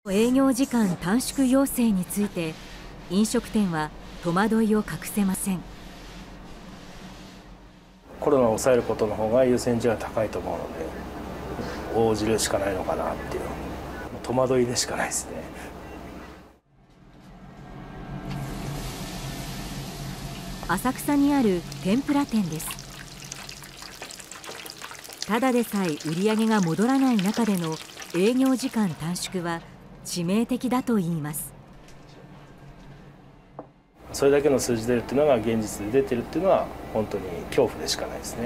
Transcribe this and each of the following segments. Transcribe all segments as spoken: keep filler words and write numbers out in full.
営業時間短縮要請について飲食店は戸惑いを隠せません。 コロナを抑えることの方が優先順位は高いと思うので応じるしかないのかなっていう戸惑いでしかないですね。 浅草にある天ぷら店です。ただでさえ売り上げが戻らない中での営業時間短縮は致命的だといいます。 それだけの数字出るっていうのが現実で出てるっていうのは本当に恐怖でしかないですね。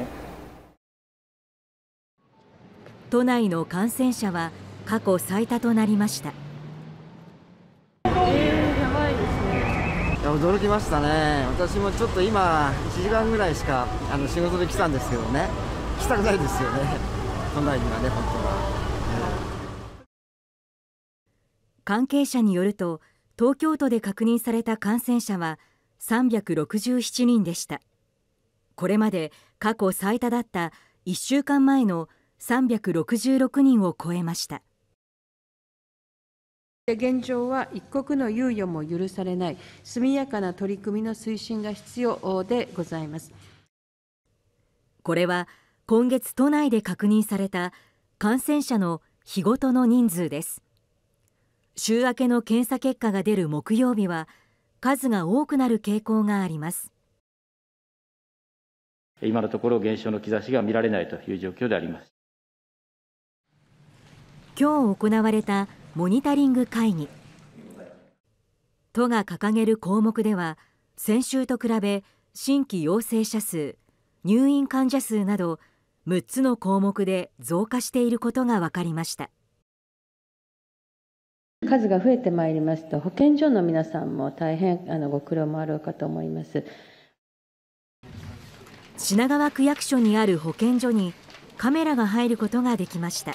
都内の感染者は過去最多となりました。 えー、やばいですね。 いや驚きましたね。私もちょっと今いちじかんぐらいしかあの仕事で来たんですけどね、来たくないですよね、都内にはね、本当は。 関係者によると東京都で確認された感染者はさんびゃくろくじゅうななにんでした。これまで過去最多だったいっしゅうかんまえのさんびゃくろくじゅうろくにんを超えました。 現状は一刻の猶予も許されない速やかな取り組みの推進が必要でございます。 これは今月都内で確認された感染者の日ごとの人数です。週明けの検査結果が出る木曜日は数が多くなる傾向があります。 今のところ減少の兆しが見られないという状況であります。 今日行われたモニタリング会議。都が掲げる項目では先週と比べ新規陽性者数、入院患者数などむっつの項目で増加していることが分かりました。 数が増えてまいりますと保健所の皆さんも大変あのご苦労もあるかと思います。 品川区役所にある保健所にカメラが入ることができました。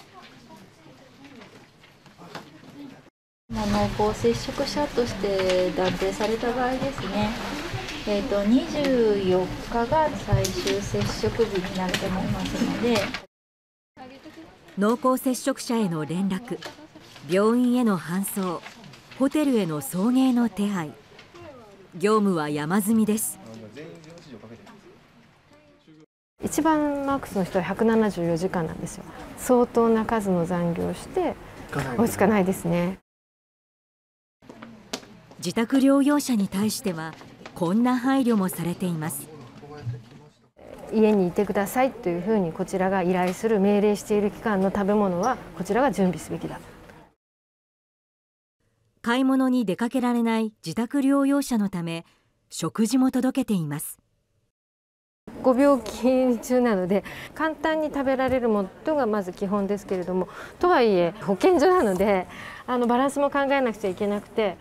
濃厚接触者として断定された場合ですね、えー、とにじゅうよっかが最終接触日になると思いますので、 濃厚接触者への連絡、病院への搬送、ホテルへの送迎の手配、業務は山積みです。 一番マックスの人はひゃくななじゅうよじかんなんですよ。相当な数の残業をして追いつかないですね。 自宅療養者に対してはこんな配慮もされています。 家にいてくださいというふうにこちらが依頼する命令している期間の食べ物はこちらが準備すべきだ。 買い物に出かけられない自宅療養者のため食事も届けています。 ご病気中なので簡単に食べられるものがまず基本ですけれども、とはいえ保健所なのであのバランスも考えなくちゃいけなくて、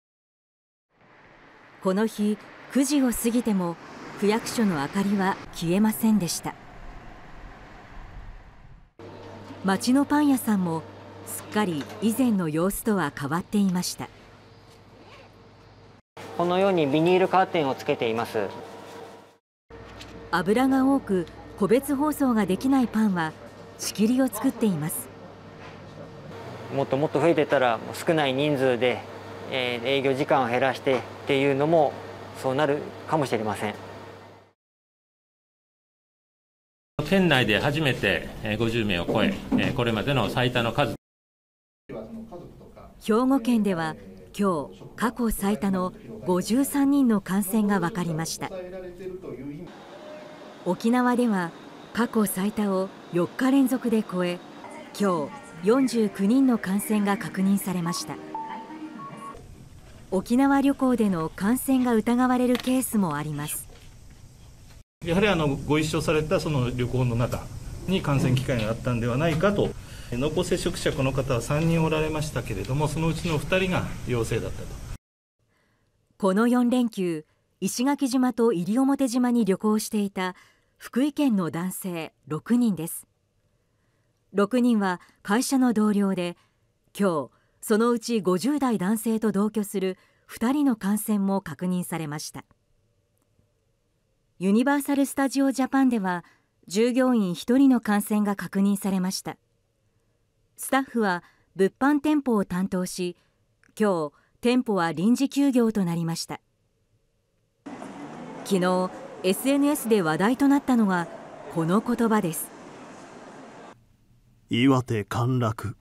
この日くじを過ぎても区役所の明かりは消えませんでした。町のパン屋さんもすっかり以前の様子とは変わっていました。 このようにビニールカーテンをつけています。 油が多く個別包装ができないパンは仕切りを作っています。 もっともっと増えてたら少ない人数で、えー、営業時間を減らしてっていうのもそうなるかもしれません。 県内で初めてごじゅうめいを超え、これまでの最多の数。 兵庫県では今日過去最多のごじゅうさんにんの感染が分かりました。沖縄では過去最多をよっか連続で超え、今日よんじゅうきゅうにんの感染が確認されました。沖縄旅行での感染が疑われるケースもあります。 やはりあのご一緒されたその旅行の中に感染機会があったんではないかと。濃厚接触者この方はさんにんおられましたけれども、そのうちのふたりが陽性だったと。 このよん連休、石垣島と西表島に旅行していた福井県の男性ろくにんです。ろくにんは会社の同僚で、今日そのうちごじゅう代男性と同居するふたりの感染も確認されました。ユニバーサル・スタジオ・ジャパンでは従業員ひとりの感染が確認されました。スタッフは物販店舗を担当し、今日店舗は臨時休業となりました。昨日 エスエヌエス で話題となったのがこの言葉です。 岩手陥落。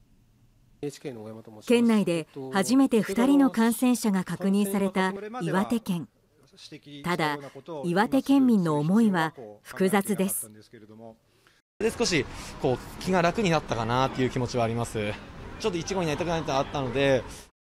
県内で初めてふたりの感染者が確認された岩手県。ただ、岩手県民の思いは複雑です。 で少しこう気が楽になったかなという気持ちはあります。ちょっといちごになりたくないとあったので。